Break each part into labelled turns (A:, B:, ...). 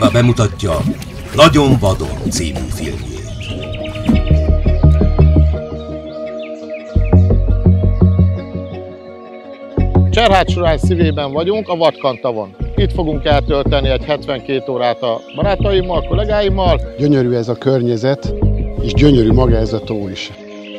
A: Éva bemutatja Nagyon vadon című filmjét.
B: Cserhád-Sorány szívében vagyunk, a Vadkan-tavon. Itt fogunk eltölteni egy 72 órát a barátaimmal, kollégáimmal.
C: Gyönyörű ez a környezet, és gyönyörű maga ez a tó is.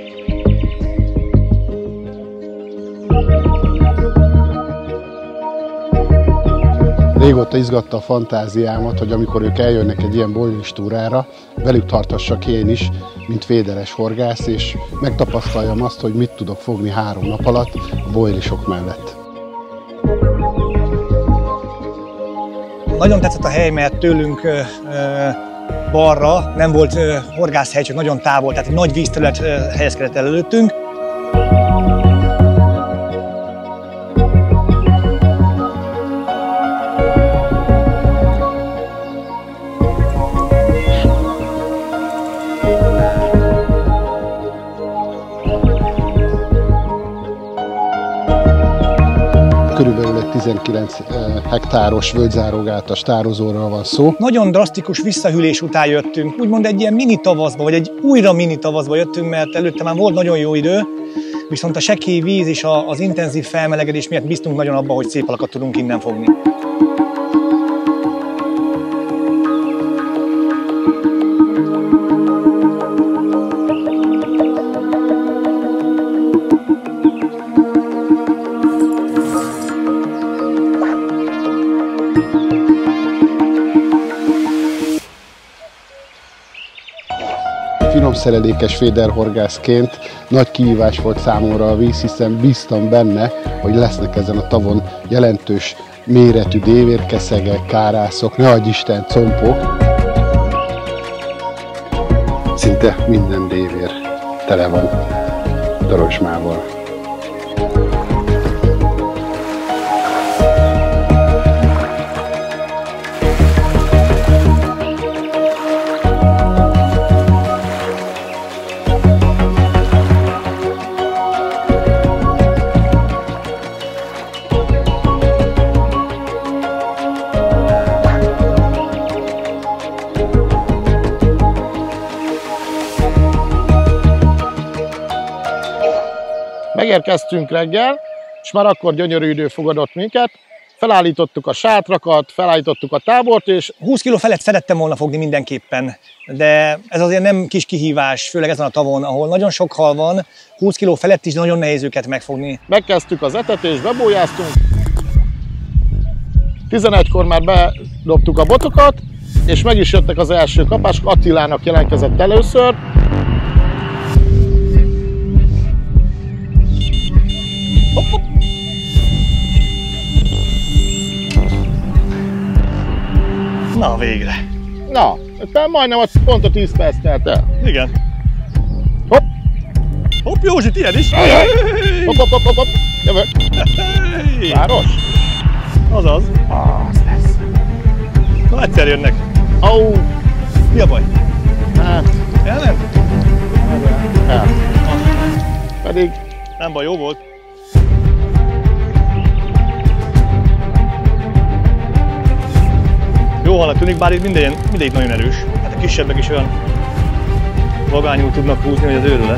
C: Régóta izgatta a fantáziámat, hogy amikor ők eljönnek egy ilyen bojlis túrára, velük tartassak én is, mint féderes horgász, és megtapasztaljam azt, hogy mit tudok fogni 3 nap alatt a bojlisok mellett.
D: Nagyon tetszett a hely, mert tőlünk balra nem volt horgászhely, csak nagyon távol, tehát egy nagy vízterület helyezkedett el előttünk.
C: Körülbelül egy 19 hektáros völgyzárógátas tározóról van szó.
D: Nagyon drasztikus visszahűlés után jöttünk, úgymond egy ilyen mini tavaszba, vagy egy újra mini tavaszba jöttünk, mert előtte már volt nagyon jó idő, viszont a sekély víz és az intenzív felmelegedés miatt bíztunk nagyon abba, hogy szép halakat tudunk innen fogni.
C: Finom szerelékes féderhorgászként nagy kihívás volt számomra a víz, hiszen bíztam benne, hogy lesznek ezen a tavon jelentős méretű dévérkeszegek, kárászok, ne adj Isten, compok. Szinte minden dévér tele van darosmával.
B: Megérkeztünk reggel, és már akkor gyönyörű idő fogadott minket. Felállítottuk a sátrakat, felállítottuk a tábort, és
D: 20 kg felett szerettem volna fogni mindenképpen, de ez azért nem kis kihívás, főleg ezen a tavon, ahol nagyon sok hal van, 20 kg felett is nagyon nehéz őket megfogni.
B: megkezdtük az etetést, bebójáztunk. 11-kor már bedobtuk a botokat, és meg is jöttek az első kapások. Attilának jelentkezett először. Hopp, hopp.
D: Na végre!
B: Na, majdnem pont a 10 perc telt el.
D: Igen.
B: Hopp!
D: Hopp, Józsi, tiéd is!
B: Hopp, hopp, hopp, hopp, jövök. Város?
D: Azaz.
B: Az lesz.
D: Na, egyszer jönnek.
B: Au!
D: Mi a baj?
B: Hát,
D: Elment?
B: el. Pedig
D: Nem baj, jó volt. Jó halnak tűnik, bár itt mindegyik nagyon erős. Hát a kisebbek is olyan vagányul tudnak húzni, hogy az őrület.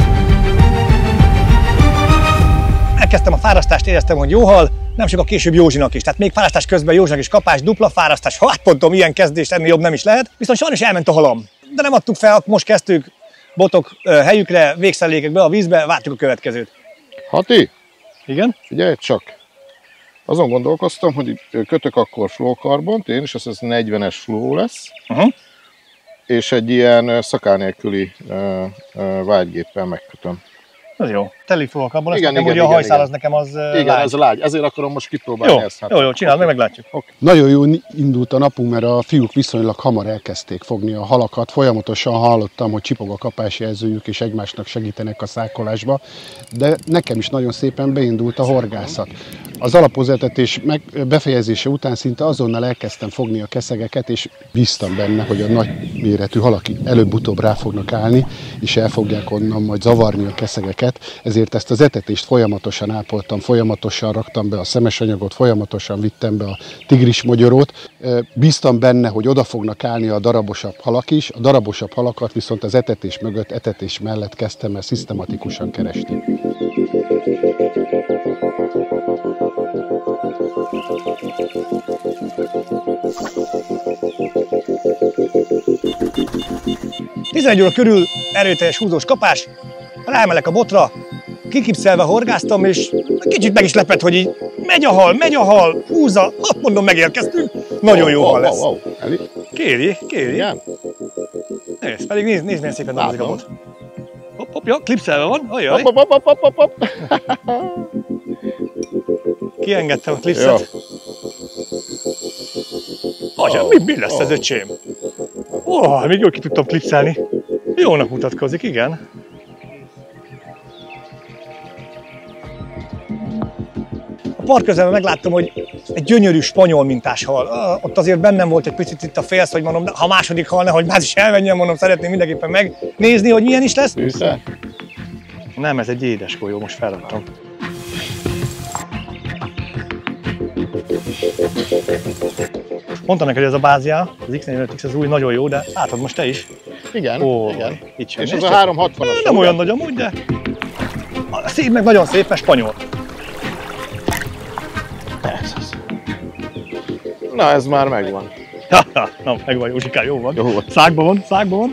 D: Elkezdtem a fárasztást, éreztem, hogy jó hal, nem sokkal később Józsinak is. Tehát még fárasztás közben Józsinak is kapás, dupla fárasztás. Hát pontom, ilyen kezdést ennél jobb nem is lehet. Viszont sajnos elment a halam. De nem adtuk fel, most kezdtük botok helyükre, végszellékek be a vízbe, várjuk a következőt.
B: Hati,
D: Igen?
B: figyelj csak! Azon gondolkoztam, hogy kötök akkor flókarbont, én is, ez 40-es fló lesz, és egy ilyen szakál nélküli vágygéppel megkötöm.
D: Ez jó. Telik fogok abban,
B: Igen,
D: nekem,
B: igen,
D: hogy a hajszál
B: igen.
D: az nekem az
B: Igen,
D: lágy.
B: ez a lágy, ezért akarom most kipróbálni
D: Jó,
B: ezt. Hát.
D: jó, csináld, meg meglátjuk.
B: Okay.
C: Nagyon jó indult a napunk, mert a fiúk viszonylag hamar elkezdték fogni a halakat. Folyamatosan hallottam, hogy csipog a kapásjelzőjük, és egymásnak segítenek a szákolásba. De nekem is nagyon szépen beindult a horgászat. Az alapozetetés befejezése után szinte azonnal elkezdtem fogni a keszegeket, és bíztam benne, hogy a nagy méretű halak előbb-utóbb rá fognak állni, és el fogják onnan majd zavarni a keszegeket. Ez ezért ezt az etetést folyamatosan ápoltam, folyamatosan raktam be a szemes anyagot, folyamatosan vittem be a tigrismogyorót. Bíztam benne, hogy oda fognak állni a darabosabb halak is, a darabosabb halakat viszont az etetés mögött, etetés mellett kezdtem el szisztematikusan keresni.
D: Tizenegy óra körül erőteljes húzós kapás, ráemelek a botra, kikipszelve horgáztam, és kicsit meg is lepett, hogy így megy a hal, húzza, mondom, megérkeztünk, nagyon jó hal lesz. Kéri.
B: Igen?
D: Nézd, pedig nézd milyen szépen dolgozik a bot. Hopp, ja, klipszelve van, ajaj.
B: Hopp.
D: Kiengedtem a klipszet. Atya, mi lesz ez, öcsém? Még jól ki tudtam klipszelni. Jónak mutatkozik, igen. A park közelben megláttam, hogy egy gyönyörű spanyol mintás hal. Ott azért bennem volt egy picit itt a félsz, hogy mondom, ha második hal, nehogy más is elmenjen, mondom, szeretném mindenképpen megnézni, hogy milyen is lesz.
B: Fűszer?
D: Nem, ez egy édes golyó, most felraktam. Mondtam neked, hogy ez a bázia, az X45X az új, nagyon jó, de látod most te is.
B: Igen, igen.
D: Itt sem.
B: És ez a 360-as.
D: Nem olyan nagy amúgy, de a szív meg nagyon szép, mert spanyol.
B: Na, ez már megvan.
D: Na, megvan, Józsikán, jó van.
B: Jó volt.
D: Szágban van.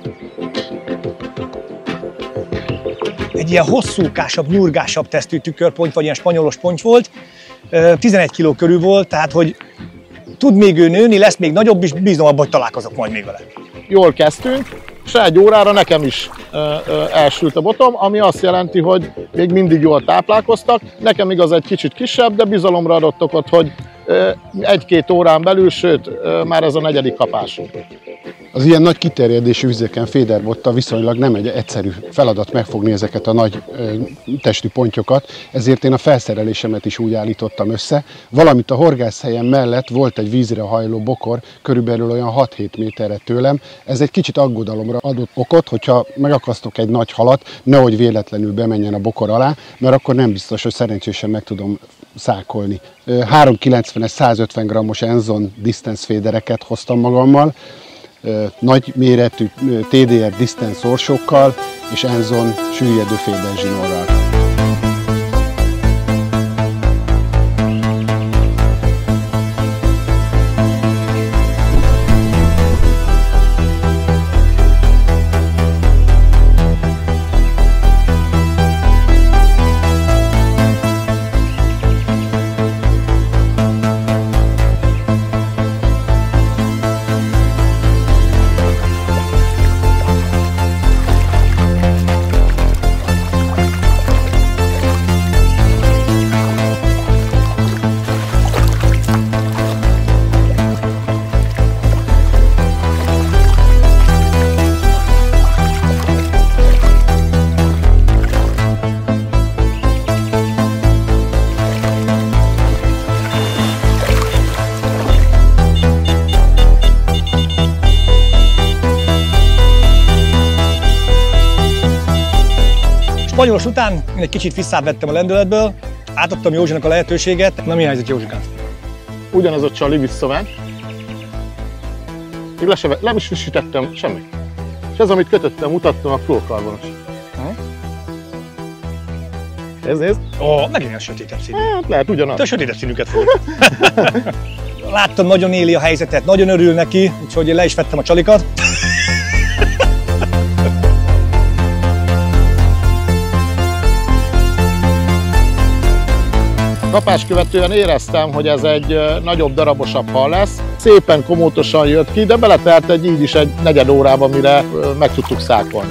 D: Egy ilyen hosszúkásabb, nyurgásabb tesztű tükörponty, vagy ilyen spanyolos ponty volt. 11 kg körül volt, tehát hogy tud még ő nőni, lesz még nagyobb is, bízom abban, hogy találkozok majd még vele.
B: Jól kezdtünk, és egy órára nekem is elsült a botom, ami azt jelenti, hogy még mindig jól táplálkoztak. Nekem igaz egy kicsit kisebb, de bizalomra adott okot, hogy egy-két órán belül, sőt, már ez a negyedik kapásunk.
C: Az ilyen nagy kiterjedésű vizeken féderbottal viszonylag nem egy egyszerű feladat megfogni ezeket a nagy testű pontyokat, ezért én a felszerelésemet is úgy állítottam össze, valamint a horgászhelyen mellett volt egy vízre hajló bokor, körülbelül olyan 6-7 méterre tőlem. Ez egy kicsit aggodalomra adott okot, hogyha megakasztok egy nagy halat, nehogy véletlenül bemenjen a bokor alá, mert akkor nem biztos, hogy szerencsésen meg tudom szákolni. 390-es 150 g-os Enzon distance fédereket hoztam magammal, nagy méretű TDR distance orsókkal és Enzon süllyedő féderzsinórral.
D: Spanyolos után én egy kicsit visszább vettem a lendületből, átadtam Józsinak a lehetőséget. Na, mi helyzet, Józsikán?
B: Ugyanaz a csali visszament. Még nem is frissítettem semmit. És ez, amit kötöttem, mutattam, a fluorokarbonos. Nézd.
D: Megint a sötétebb színű.
B: Hát lehet ugyanaz.
D: Te a sötétebb színűket fogod. Láttam, nagyon éli a helyzetet, nagyon örül neki, úgyhogy le is vettem a csalikat.
B: Kapás követően éreztem, hogy ez egy nagyobb, darabosabb hal lesz. Szépen komótosan jött ki, de beletelt így is egy negyed órába, mire meg tudtuk szákolni.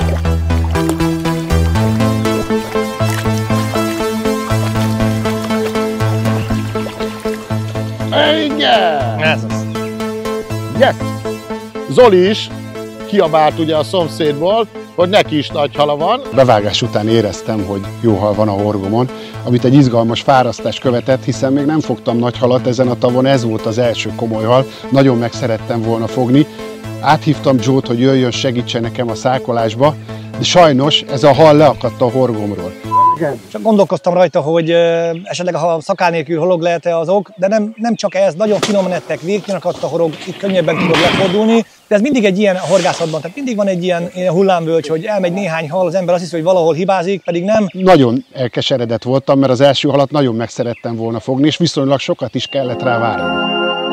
B: Igen!
D: Ez az.
B: Yes! Zoli is kiabált ugye a szomszédból, hogy neki is nagy hala van.
C: Bevágás után éreztem, hogy jó hal van a horgomon, amit egy izgalmas fárasztás követett, hiszen még nem fogtam nagy halat ezen a tavon, ez volt az első komoly hal, nagyon meg szerettem volna fogni. Áthívtam Joe-t, hogy jöjjön, segítsen nekem a szákolásba, de sajnos ez a hal leakadt a horgomról.
D: Csak gondolkoztam rajta, hogy esetleg ha szakál nélkül horog lehet-e az ok, de nem csak ez, nagyon finoman ettek, végigakadt a horog, itt könnyebben tudod lefordulni, de ez mindig egy ilyen horgászatban, tehát mindig van egy ilyen hullámvölgy, hogy elmegy néhány hal, az ember azt hiszi, hogy valahol hibázik, pedig nem.
C: Nagyon elkeseredett voltam, mert az első halat nagyon meg szerettem volna fogni, és viszonylag sokat is kellett rá várni.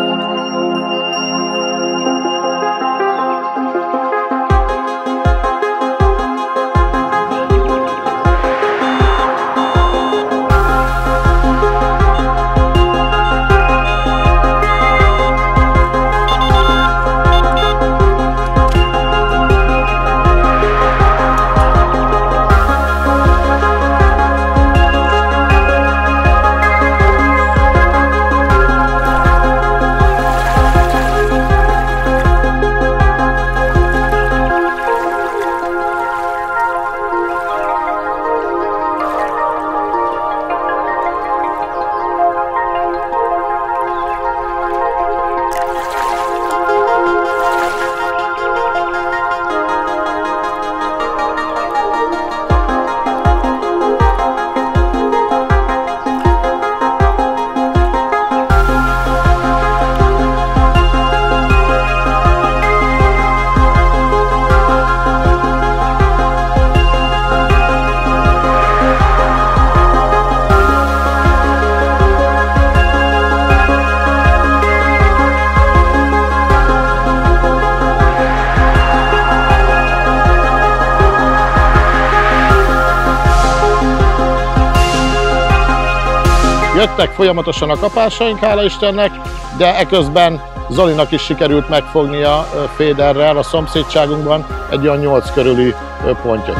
B: Jöttek folyamatosan a kapásaink, hála Istennek, de eközben Zolinak is sikerült megfognia féderrel a szomszédságunkban egy olyan 8 körüli pontyot.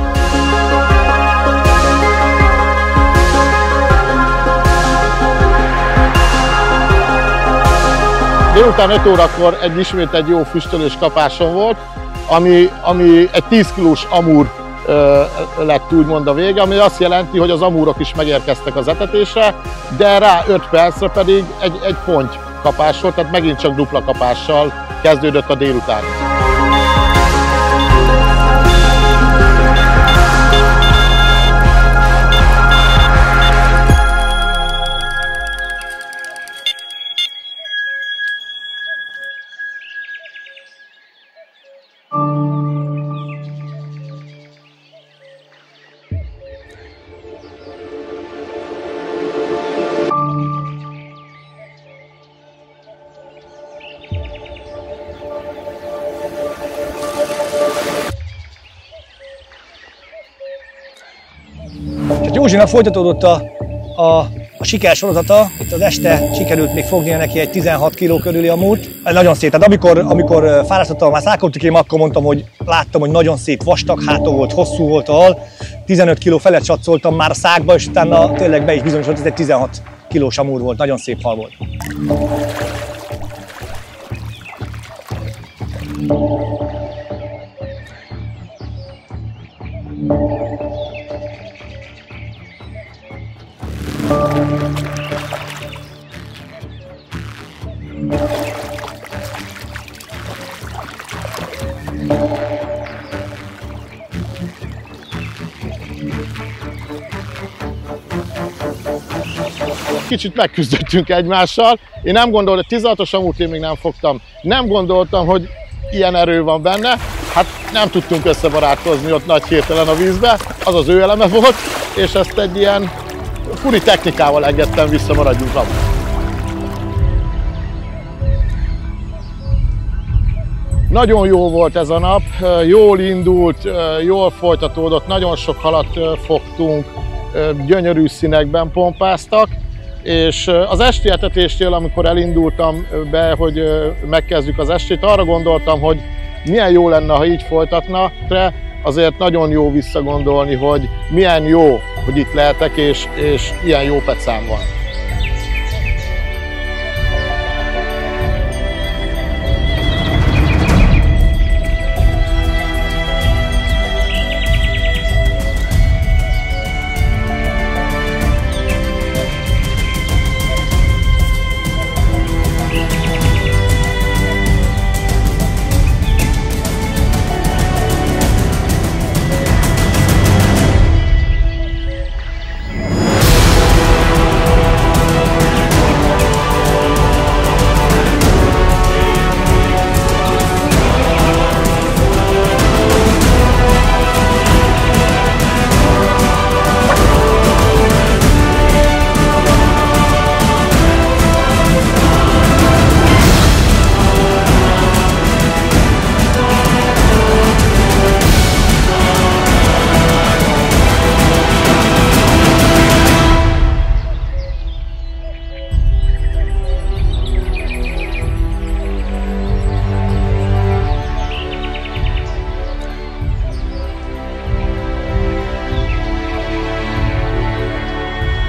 B: Délután 5 órakor ismét egy jó füstölős kapásom volt, ami egy 10 kilós amúr lett úgymond a vége, ami azt jelenti, hogy az amúrok is megérkeztek az etetésre, de rá 5 percre pedig egy ponty kapás volt, tehát megint csak dupla kapással kezdődött a délután.
D: Józsinak folytatódott a sikersorozata, itt az este sikerült még fognia neki egy 16 kg körüli amúrt. Nagyon szép, tehát amikor fárasztottam, már szákoltikém, akkor mondtam, hogy láttam, hogy nagyon szép vastag háta volt, hosszú volt a hal. 15 kg felett satszoltam már a szákba, és utána tényleg be is bizonyosodott, hogy ez egy 16 kilós amúr volt, nagyon szép hal volt.
B: Kicsit megküzdöttünk egymással. Én nem gondoltam, hogy 16-os amúrt én még nem fogtam. Nem gondoltam, hogy ilyen erő van benne. Hát nem tudtunk összebarátkozni ott nagy hirtelen a vízbe. Az az ő eleme volt, és ezt egy ilyen furi technikával engedtem vissza, maradjunk abban. Nagyon jó volt ez a nap, jól indult, jól folytatódott, nagyon sok halat fogtunk, gyönyörű színekben pompáztak, és az esti etetéstől, amikor elindultam be, hogy megkezdjük az estét, arra gondoltam, hogy milyen jó lenne, ha így folytatna, azért nagyon jó visszagondolni, hogy milyen jó, hogy itt lehetek, és ilyen jó pecám van.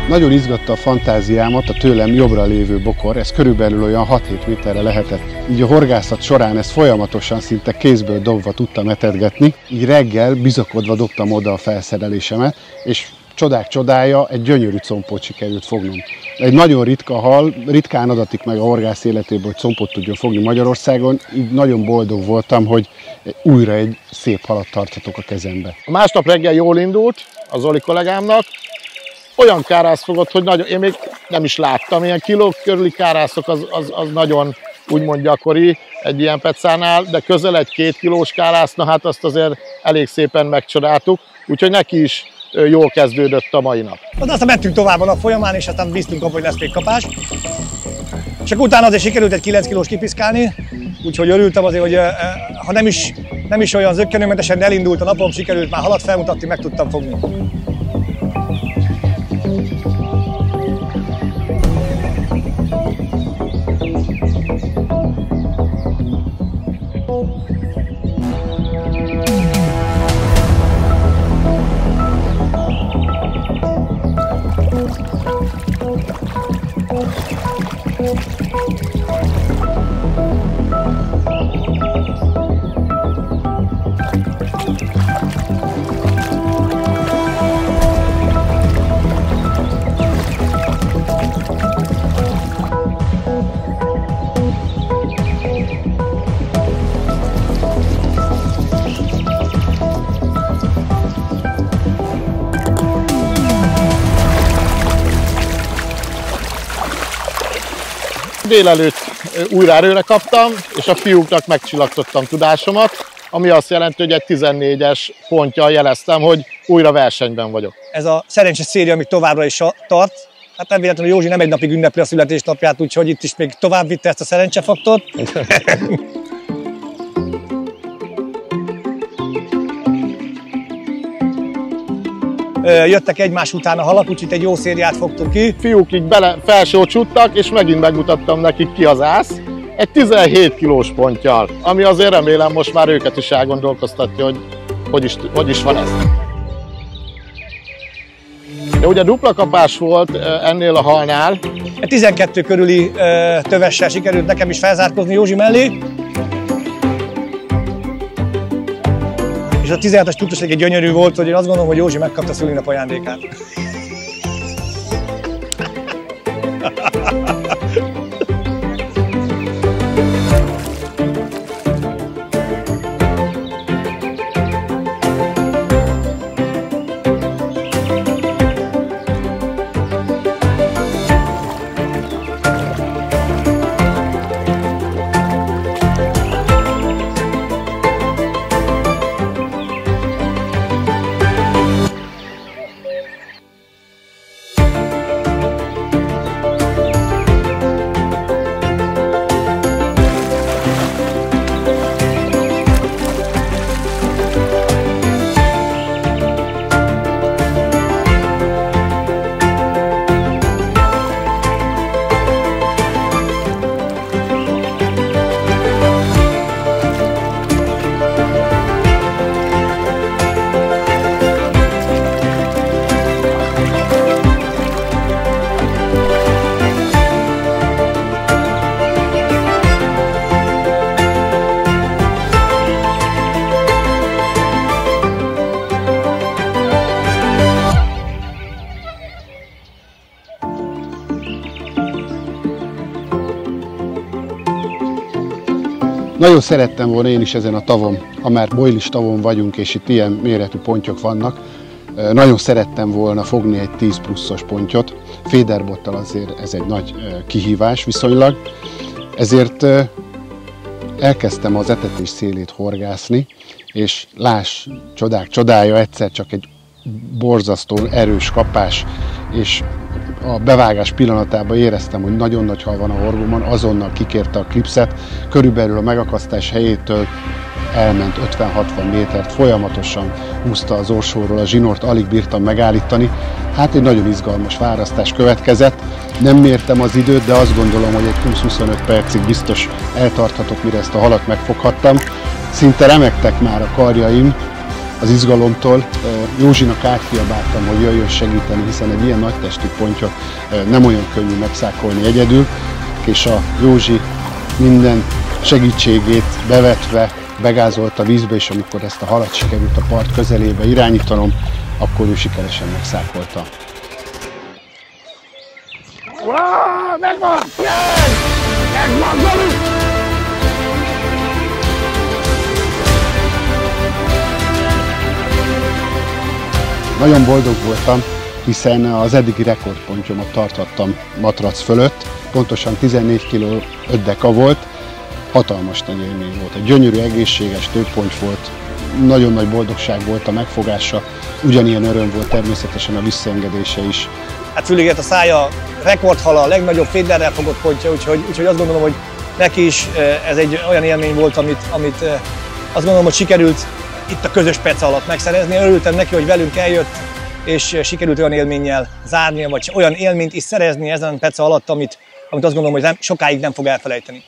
C: Nagyon izgatta a fantáziámat a tőlem jobbra lévő bokor, ez körülbelül olyan 6-7 méterre lehetett. Így a horgászat során ezt folyamatosan, szinte kézből dobva tudtam etetgetni, így reggel bizakodva dobtam oda a felszerelésemet, és csodák csodája, egy gyönyörű compot sikerült fognom. Egy nagyon ritka hal, ritkán adatik meg a horgász életében, hogy compot tudjon fogni Magyarországon, így nagyon boldog voltam, hogy újra egy szép halat tarthatok a kezembe.
B: A másnap reggel jól indult az Zoli kollégámnak, olyan kárász fogott, hogy én még nem is láttam, ilyen kilók körüli kárászok az nagyon úgymond gyakori egy ilyen pecánál, de közel egy 2 kilós kárász, na hát azt azért elég szépen megcsodáltuk, úgyhogy neki is jól kezdődött a mai nap.
D: Aztán mentünk tovább a nap folyamán, és aztán bíztunk abban, hogy lesz még kapás. És akkor utána azért sikerült egy 9 kilós kipiszkálni, úgyhogy örültem azért, hogy ha nem is olyan zökkenőmentesen, de elindult a napom, sikerült már halat felmutatni, meg tudtam fogni.
B: Délelőtt újra erőre kaptam, és a fiúknak megcsillagtottam tudásomat, ami azt jelenti, hogy egy 14-es ponttyal jeleztem, hogy újra versenyben vagyok.
D: Ez a szerencsés széria, ami továbbra is tart. Hát nem véletlenül Józsi nem egy napig ünnepli a születésnapját, úgyhogy itt is még tovább vitte ezt a szerencsefaktort. Jöttek egymás után a halak, úgyhogy egy jó szériát fogtunk ki.
B: Fiúk így felsócsuttak, és megint megmutattam nekik, ki az ász. Egy 17 kilós ponttyal, ami azért remélem most már őket is elgondolkoztatja, hogy is van ez. De ugye dupla kapás volt ennél a halnál.
D: Egy 12 körüli tövessel sikerült nekem is felzárkózni Józsi mellé. És a 16-as tudtos egy gyönyörű volt, hogy én azt gondolom, hogy Józsi megkapta a szülinap ajándékát.
C: Nagyon szerettem volna én is ezen a tavon, ha már bojlis tavon vagyunk, és itt ilyen méretű pontyok vannak, nagyon szerettem volna fogni egy 10 pluszos pontyot. Féderbottal azért ez egy nagy kihívás viszonylag, ezért elkezdtem az etetés szélét horgászni, és láss, csodák csodája, egyszer csak egy borzasztó erős kapás, és a bevágás pillanatában éreztem, hogy nagyon nagy hal van a horgómon, azonnal kikérte a klipszet, körülbelül a megakasztás helyétől elment 50-60 métert, folyamatosan húzta az orsóról a zsinort, alig bírtam megállítani. Hát egy nagyon izgalmas választás következett. Nem mértem az időt, de azt gondolom, hogy egy 20-25 percig biztos eltarthatok, mire ezt a halat megfoghattam. Szinte remegtek már a karjaim, az izgalomtól. Józsinak átkiabáltam, hogy jöjjön segíteni, hiszen egy ilyen nagy testű pontyot nem olyan könnyű megszákolni egyedül, és a Józsi minden segítségét bevetve begázolt a vízbe, és amikor ezt a halat sikerült a part közelébe irányítanom, akkor ő sikeresen megszákolta.
E: Megvan! Megvan, Zoli!
C: Nagyon boldog voltam, hiszen az eddigi rekordpontyomat tarthattam matrac fölött, pontosan 14 kg 5 deka volt, hatalmas nagy élmény volt. Egy gyönyörű, egészséges tőponty volt, nagyon nagy boldogság volt a megfogása, ugyanilyen öröm volt természetesen a visszaengedése is.
D: Hát füligért a szája, rekordhala, a legnagyobb féderrel fogott pontja, úgyhogy azt gondolom, hogy neki is ez egy olyan élmény volt, amit azt gondolom, hogy sikerült itt a közös perc alatt megszerezni. Örültem neki, hogy velünk eljött, és sikerült olyan élménnyel zárnia, vagy olyan élményt is szerezni ezen a perc alatt, amit azt gondolom, hogy sokáig nem fog elfelejteni.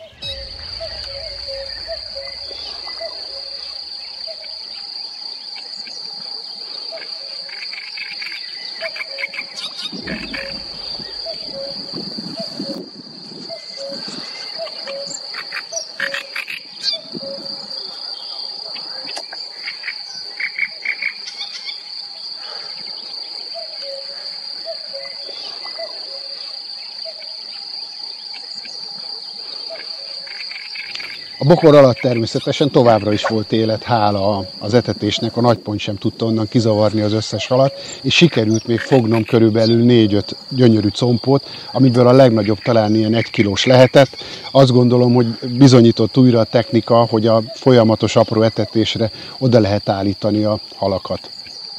C: A bokor alatt természetesen továbbra is volt élet, hála az etetésnek, a nagypont sem tudta onnan kizavarni az összes halat, és sikerült még fognom körülbelül 4-5 gyönyörű compot, amiből a legnagyobb talán ilyen 1 kilós lehetett. Azt gondolom, hogy bizonyított újra a technika, hogy a folyamatos apró etetésre oda lehet állítani a halakat.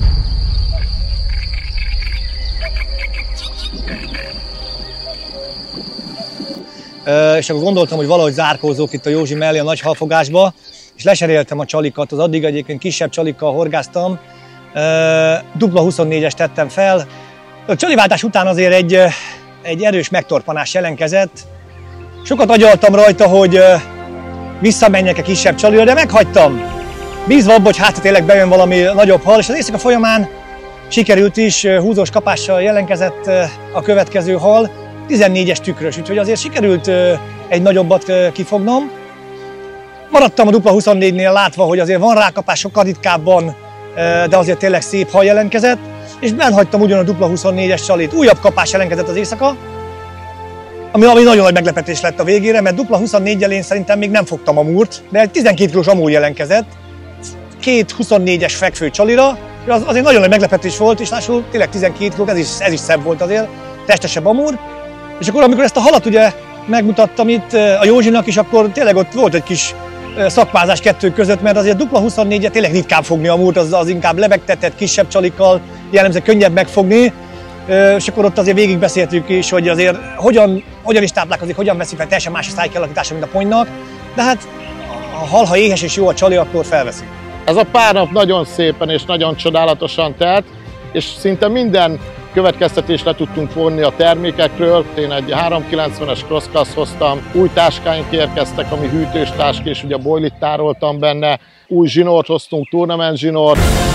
D: És akkor gondoltam, hogy valahogy zárkózok itt a Józsi mellé a nagy halfogásba, és leseréltem a csalikat, az addig egyébként kisebb csalikkal horgáztam, dupla 24-es tettem fel. A csaliváltás után azért egy erős megtorpanás jelentkezett. Sokat agyaltam rajta, hogy visszamenjek a kisebb csalira, de meghagytam. Bízva abban, hogy hát tényleg bejön valami nagyobb hal, és az éjszaka folyamán sikerült is, húzós kapással jelentkezett a következő hal, 14-es tükrös, úgyhogy azért sikerült egy nagyobbat kifognom. Maradtam a dupla 24-nél látva, hogy azért van rákapás sokkal ritkábban, de azért tényleg szép hal jelentkezett, és benhagytam ugyan a dupla 24-es csalit. Újabb kapás jelentkezett az éjszaka, ami nagyon nagy meglepetés lett a végére, mert dupla 24-jel én szerintem még nem fogtam amúrt, de egy 12 kilós amúr jelentkezett, 2 24-es fekvő csalira, az azért nagyon nagy meglepetés volt, és lássuk, tényleg 12 kiló, ez is szebb volt azért, testesebb amúr. És akkor amikor ezt a halat ugye megmutattam itt a Józsinak is, akkor tényleg ott volt egy kis szakmázás kettő között, mert azért dupla 24-et tényleg ritkán fogni a múlt, az inkább lebegtetett, kisebb csalikkal, jellemzően könnyebb megfogni. És akkor ott azért végigbeszéltük is, hogy azért hogyan is táplálkozik, hogyan veszi fel, teljesen más a szájkialakítása, mint a ponynak. De hát a hal, ha éhes és jó a csali, akkor felveszi.
B: Ez a pár nap nagyon szépen és nagyon csodálatosan telt, és szinte minden következtetést le tudtunk vonni a termékekről. Én egy 390-es crosskasz hoztam, új táskáink érkeztek, ami hűtős táska, és ugye boilit tároltam benne, új zsinort hoztunk, tournament zsinort.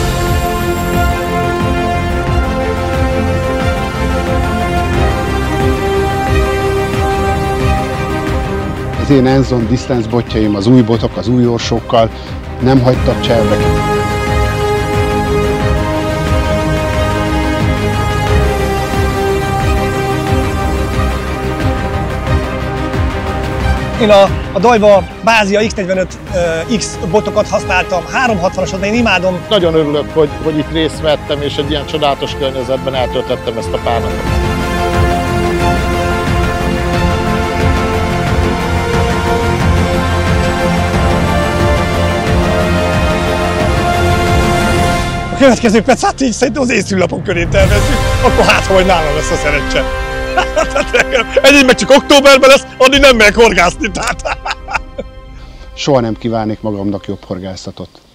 C: Az én Enzon Distance botjaim, az új botok, az új orsókkal nem hagytak cselbe.
D: Én a Daiwa Bázia X45X botokat használtam, 360-asat, én imádom.
B: Nagyon örülök, hogy itt részt vettem, és egy ilyen csodálatos környezetben eltöltöttem ezt a pár napot.
D: A következő perc, hát így szerintem az észülapon köré tervezzük, akkor hát, hogy nálam lesz a szerencse. Egyébként meg csak októberben lesz, addig nem megyek horgászni, tehát.
C: Soha nem kívánnék magamnak jobb horgászatot.